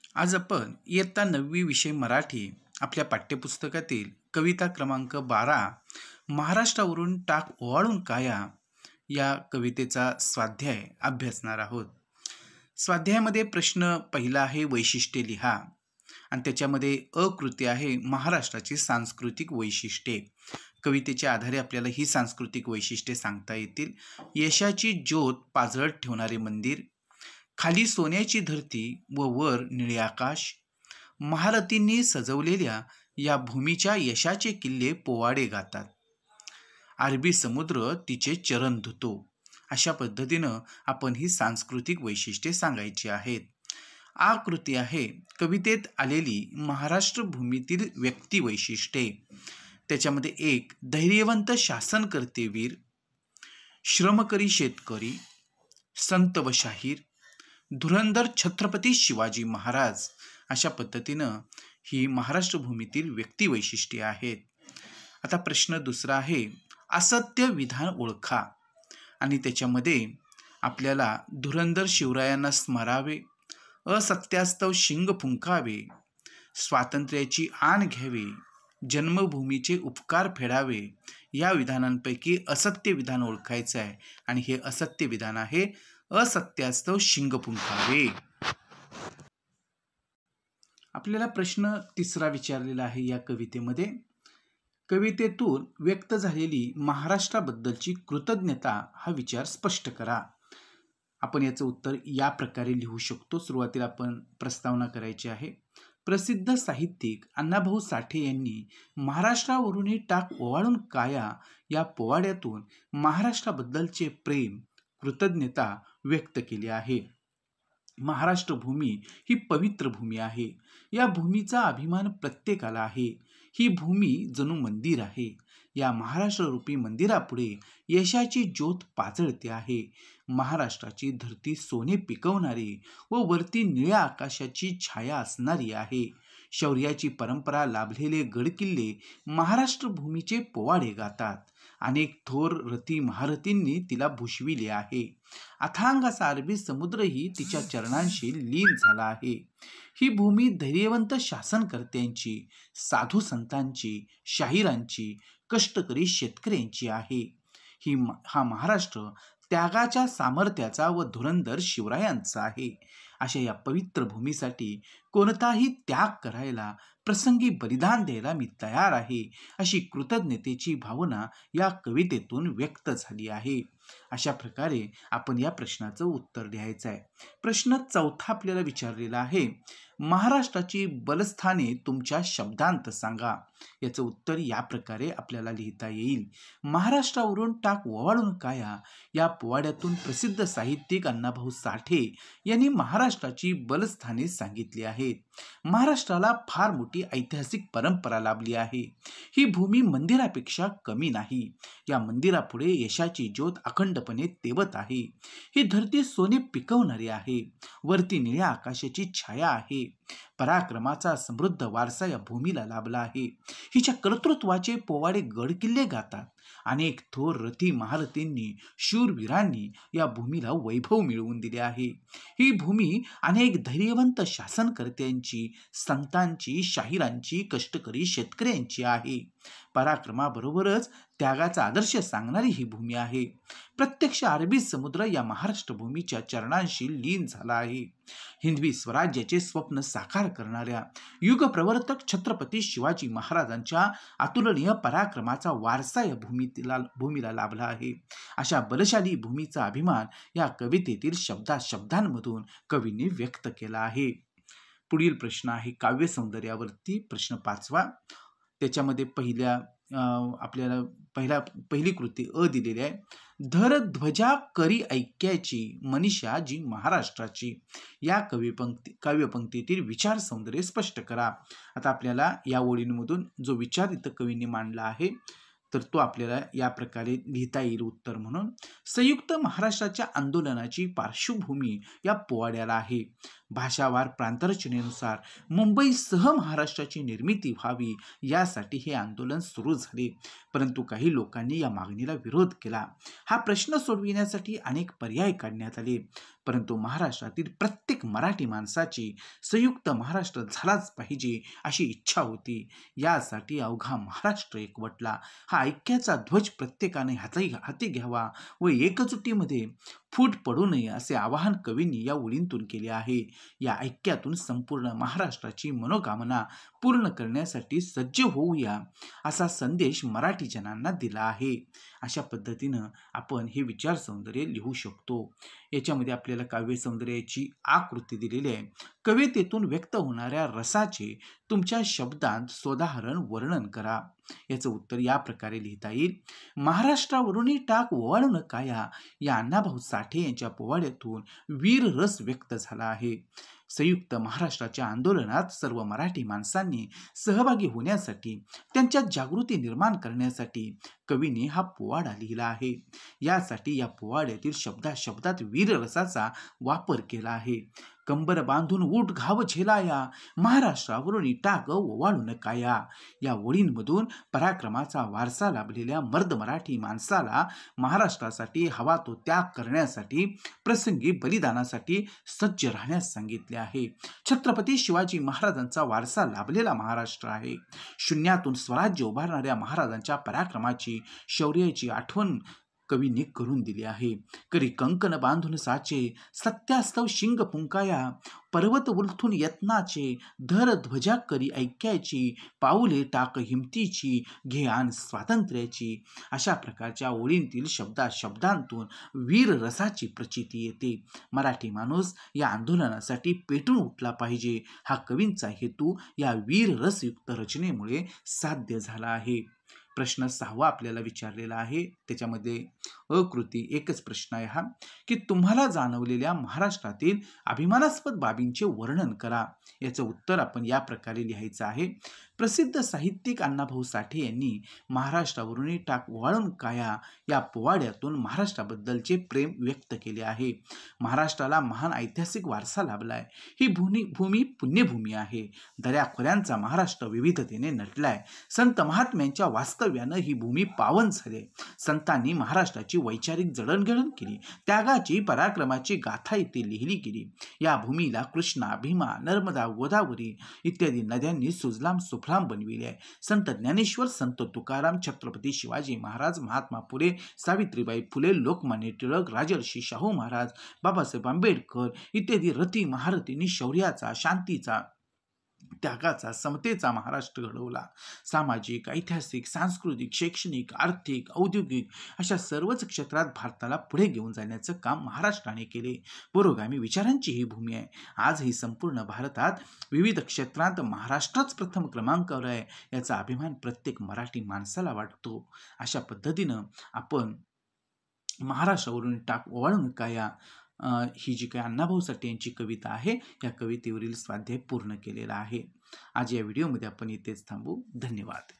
आज आपण इयत्ता 9वी विषय मराठी आपल्या पाठ्यपुस्तकातील कविता क्रमांक 12 महाराष्ट्रावरून टाक ओवाळून काया या कवितेचा स्वाध्याय अभ्यासणार आहोत. स्वाध्यायामध्ये प्रश्न पहिला आहे वैशिष्ट्ये लिहा आणि त्याच्यामध्ये अकृती आहे महाराष्ट्राची सांस्कृतिक वैशिष्ट्ये. कवितेच्या आधारे आपल्याला ही सांस्कृतिक वैशिष्ट्ये सांगता येतील. यशाची ज्योत पाजळत ठेवणारे मंदिर, खाली सोन्याची धरती व वर निळे आकाश, महारथींनी सजवलेल्या या भूमीच्या यशाचे किल्ले पोवाडे गातात, अरबी समुद्र तिचे चरण धुतो. अशा पद्धतीनं आपण ही सांस्कृतिक वैशिष्ट्ये सांगायची आहेत. आकृती आहे कवितेत आलेली महाराष्ट्र भूमीतील व्यक्ती वैशिष्ट्ये. त्याच्यामध्ये एक धैर्यवंत शासनकर्ते वीर, श्रमकरी शेतकरी, संत व शाहीर, धुरंधर छत्रपती शिवाजी महाराज. अशा पद्धतीनं ही महाराष्ट्र भूमीतील व्यक्ती वैशिष्ट्ये आहेत. आता प्रश्न दुसरा आहे असत्य विधान ओळखा आणि त्याच्यामध्ये आपल्याला धुरंधर शिवरायांना स्मरावे, असत्यास्तव शिंग फुंकावे, स्वातंत्र्याची आण घ्यावे, जन्मभूमीचे उपकार फेडावे या विधानांपैकी असत्य विधान ओळखायचं आहे आणि हे असत्य विधान आहे असत्यास्तव शिंग फुंकावे. आपल्याला प्रश्न तिसरा विचारलेला आहे या कवितेमध्ये. कवितेतून व्यक्त झालेली महाराष्ट्राबद्दलची कृतज्ञता हा विचार स्पष्ट करा. आपण याचं उत्तर या प्रकारे लिहू शकतो. सुरुवातीला आपण प्रस्तावना करायची आहे. प्रसिद्ध साहित्यिक अण्णाभाऊ साठे यांनी महाराष्ट्रावरूनही टाक ओवाळून काया या पोवाड्यातून महाराष्ट्राबद्दलचे प्रेम, कृतज्ञता व्यक्त केली आहे. महाराष्ट्र भूमी ही पवित्र भूमी आहे. या भूमीचा अभिमान प्रत्येकाला आहे. ही भूमी जणू मंदिर आहे. या महाराष्ट्र रूपी मंदिरापुढे यशाची ज्योत पाजळते आहे. महाराष्ट्राची धरती सोने पिकवणारी व वरती निळ्या आकाशाची छाया असणारी आहे. शौर्याची परंपरा लाभलेले गडकिल्ले महाराष्ट्र भूमीचे पोवाडे गातात. अनेक थोर रथी महारथींनी तिला भूषविले आहे. अथांग असा अरबी समुद्रही तिच्या चरणांशी लीन झाला आहे. ही भूमी धैर्यवंत शासनकर्त्यांची, साधू संतांची, शाहिरांची, कष्टकरी शेतकऱ्यांची आहे. हा महाराष्ट्र त्यागाच्या सामर्थ्याचा व धुरंधर शिवरायांचा आहे. अशा या पवित्र भूमीसाठी कोणताही त्याग करायला, प्रसंगी बलिदान द्यायला मी तयार आहे, अशी कृतज्ञतेची भावना या कवितेतून व्यक्त झाली आहे. अशा प्रकारे आपण या प्रश्नाचं उत्तर लिहायचं आहे. प्रश्न चौथा आपल्याला विचारलेला आहे महाराष्ट्राची बलस्थाने तुमच्या शब्दांत सांगा. याचं उत्तर या प्रकारे आपल्याला लिहिता येईल. महाराष्ट्रावरून टाक ओवाळून काया या पोवाड्यातून प्रसिद्ध साहित्यिक अण्णाभाऊ साठे यांनी महाराष्ट्राची बलस्थाने सांगितली आहेत. महाराष्ट्राला फार मोठी ऐतिहासिक परंपरा लाभली आहे. ही भूमी मंदिरापेक्षा कमी नाही. या मंदिरापुढे यशाची ज्योत अखंडपणे तेवत आहे. ही धरती सोने पिकवणारी आहे. वरती निळ्या आकाशाची छाया आहे. पराक्रमाचा समृद्ध वारसा या भूमीला लाभला आहे. हिच्या कर्तृत्वाचे पोवाडे गडकिल्ले गातात. अनेक थोर रथी महारथींनी, शूरवीरांनी या भूमीला वैभव मिळवून दिले आहे. ही भूमी अनेक धैर्यवंत शासनकर्त्यांची, संतांची, शाहिरांची, कष्टकरी शेतकऱ्यांची आहे. पराक्रमाबरोबरच त्यागाचा आदर्श सांगणारी ही भूमी आहे. प्रत्यक्ष अरबी समुद्र या महाराष्ट्र भूमीच्या चरणांशी लीन झाला आहे. हिंदवी स्वराज्याचे स्वप्न साकार करणाऱ्या युगप्रवर्तक छत्रपती शिवाजी महाराजांच्या अतुलनीय पराक्रमाचा वारसा या भूमीला लाभला आहे. अशा बलशाली भूमीचा अभिमान या कवितेतील शब्दांमधून कवींनी व्यक्त केला आहे. पुढील प्रश्न आहे काव्य सौंदर्यावरती. प्रश्न 5वा. त्याच्यामध्ये आपल्याला पहिली कृती अ दिलेली आहे. धर ध्वजा करी ऐक्याची मनीषा जी महाराष्ट्राची या काव्यपंक्तीतील विचार सौंदर्य स्पष्ट करा. आता आपल्याला या ओळींमधून जो विचार इथं कवींनी मांडला आहे तर तो आपल्याला या प्रकारे लिहिता येईल उत्तर म्हणून. संयुक्त महाराष्ट्राच्या आंदोलनाची पार्श्वभूमी या पोवाड्याला आहे. भाषावार प्रांतरचनेनुसार मुंबईसह महाराष्ट्राची निर्मिती व्हावी यासाठी हे आंदोलन सुरू झाले, परंतु काही लोकांनी या मागणीला विरोध केला. हा प्रश्न सोडविण्यासाठी अनेक पर्याय काढण्यात आले. परंतु महाराष्ट्रातील प्रत्येक मराठी माणसाची संयुक्त महाराष्ट्र झालाच पाहिजे अशी इच्छा होती. यासाठी अवघा महाराष्ट्र एकवटला. हा ऐक्याचा ध्वज प्रत्येकाने हाती घ्यावा व एकजुटीमध्ये फूट पडू नये असे आवाहन कवींनी या ओळींतून केले आहे. या ऐक्यातून संपूर्ण महाराष्ट्राची मनोकामना पूर्ण करण्यासाठी सज्ज होऊया असा संदेश मराठी जनांना दिला आहे. अशा पद्धतीनं आपण हे विचार सौंदर्य लिहू शकतो. याच्यामध्ये आपल्याला काव्य सौंदर्याची आकृती दिलेली आहे. कवितेतून व्यक्त होणाऱ्या रसाचे तुमच्या शब्दांत सोदाहरण वर्णन करा. याचं उत्तर या प्रकारे लिहिता येईल. महाराष्ट्रावरूनही टाक ओवाळून काया या अण्णाभाऊ साठे यांच्या पोवाड्यातून वीर रस व्यक्त झाला आहे. संयुक्त महाराष्ट्राच्या आंदोलनात सर्व मराठी माणसांनी सहभागी होण्यासाठी त्यांच्यात जागृती निर्माण करण्यासाठी कवीने हा पोवाडा लिहिला आहे. यासाठी या पोवाड्यातील शब्दात वीर रसाचा वापर केला आहे. कंबर बांधून ऊट घाव झेलाया, महाराष्ट्रावरून टाक ओवाळून काया या ओळींमधून पराक्रमाचा वारसा लाभलेल्या मर्द मराठी माणसाला महाराष्ट्रासाठी हवा तो त्याग करण्यासाठी प्रसंगी बलिदानासाठी सज्ज राहण्यास सांगितले आहे. छत्रपती शिवाजी महाराजांचा वारसा लाभलेला महाराष्ट्र आहे. शून्यातून स्वराज्य उभारणाऱ्या महाराजांच्या पराक्रमाची शौर्याची आठवण कवीने करून दिली आहे. करी कंकण बांधून साचे, सत्यास्तव शिंग पुंकाया, पर्वत उलथून यत्नाचे, धर ध्वजा करी ऐक्याची, पाऊले टाक हिमतीची, घे आन स्वातंत्र्याची. अशा प्रकारच्या ओळींतील शब्दांतून वीर रसाची प्रचिती येते. मराठी माणूस या आंदोलनासाठी पेटून उठला पाहिजे हा कवींचा हेतू या वीर रसयुक्त रचनेमुळे साध्य झाला आहे. प्रश्न 6 आपल्याला विचारलेला आहे. त्याच्यामध्ये अकृती एकच प्रश्न आहे हा, की तुम्हाला जाणवलेल्या महाराष्ट्रातील अभिमानास्पद बाबींचे वर्णन करा. याचं उत्तर आपण या प्रकारे लिहायचं आहे. प्रसिद्ध साहित्यिक अण्णाभाऊ साठे यांनी महाराष्ट्रावरून टाक ओवाळून काया या पोवाड्यातून महाराष्ट्राबद्दलचे प्रेम व्यक्त केले आहे. महाराष्ट्राला महान ऐतिहासिक वारसा लाभलाय. ही भूमी पुण्यभूमी आहे. दऱ्याखोऱ्यांचा महाराष्ट्र विविधतेने नटलाय. संत महात्म्यांच्या वास्तव्यानं ही भूमी पावन झाली. संतांनी महाराष्ट्राची वैचारिक जडणघडण केली. त्यागाची पराक्रमाची गाथा इथे लिहिली गेली. या भूमीला कृष्णा, भीमा, नर्मदा, गोदावरी इत्यादी नद्यांनी सुजलाम सुफलाम बनविले आहे. संत ज्ञानेश्वर, संत तुकाराम, छत्रपती शिवाजी महाराज, महात्मा फुले, सावित्रीबाई फुले, लोकमान्य टिळक, राजर्षी शाहू महाराज, बाबासाहेब आंबेडकर इत्यादी रती महारथींनी शौर्याचा, शांतीचा, त्यागाचा, समतेचा महाराष्ट्र घडवला. सामाजिक, ऐतिहासिक, सांस्कृतिक, शैक्षणिक, आर्थिक, औद्योगिक अशा सर्वच क्षेत्रात भारताला पुढे घेऊन जाण्याचं काम महाराष्ट्राने केले. पुरोगामी विचारांची ही भूमी आहे. आज ही संपूर्ण भारतात विविध क्षेत्रात महाराष्ट्रच प्रथम क्रमांकावर आहे याचा अभिमान प्रत्येक मराठी माणसाला वाटतो. अशा पद्धतीनं आपण महाराष्ट्रावरून टाक ओवाळून काया ही जी काही अण्णाभाऊ साठे यांची कविता आहे या कवितेवरील स्वाध्याय पूर्ण केलेला आहे. आज या व्हिडिओमध्ये आपण इथेच थांबू. धन्यवाद.